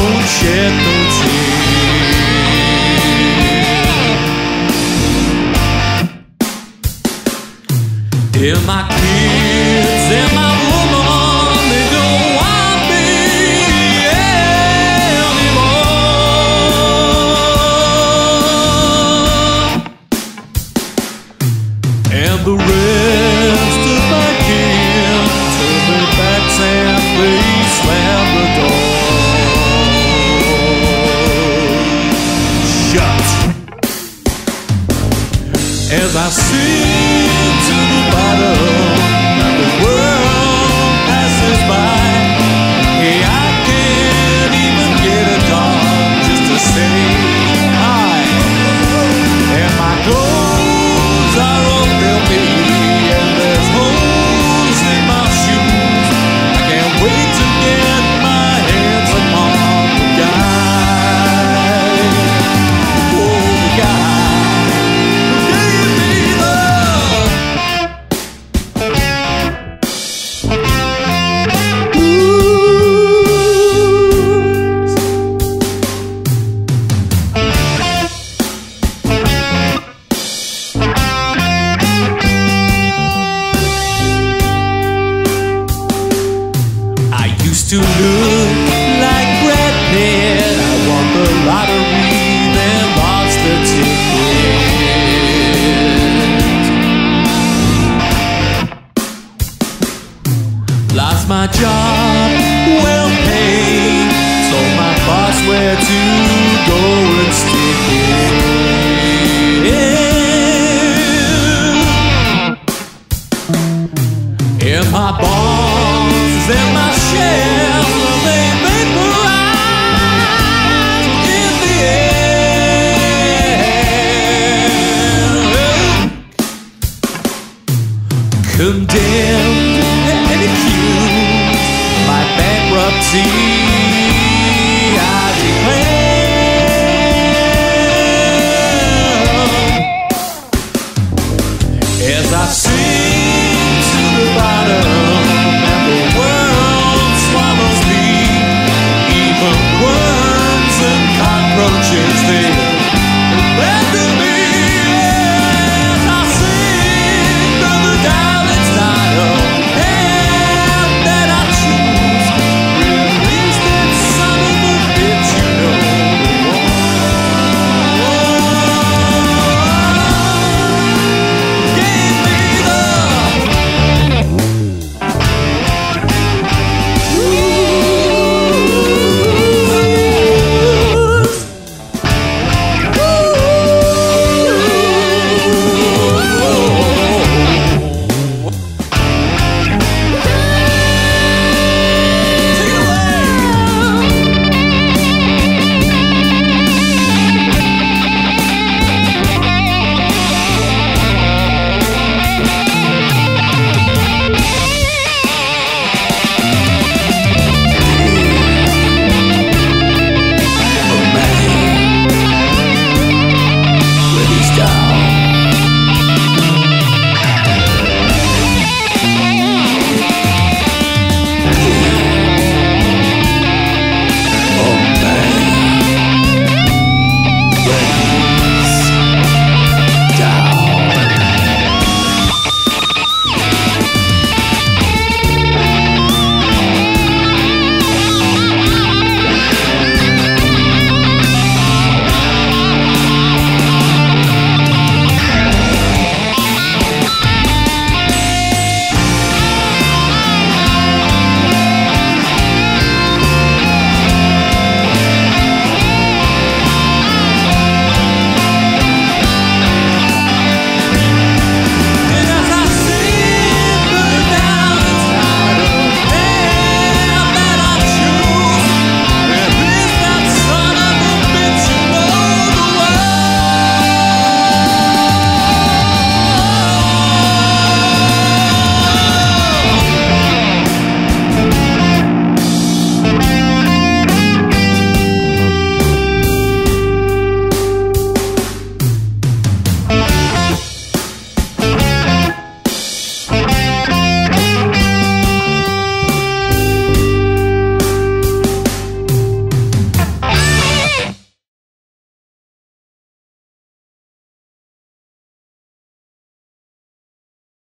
don't shed no tears. And my kids and my woman, they don't want me anymore. And the rest of my kin turn their backs and they slam the door shut. As I sink to the bottom, the world passes by. Hey, I can't even get a dog just to say hi. And my clothes are all filthy, and there's holes in my shoes. I can't wait to get my hands upon the guy. Oh, the guy who gave me love. I used to look like Brad Pitt. I won the lottery, then lost the ticket. Lost my job, well paid. Told my boss where to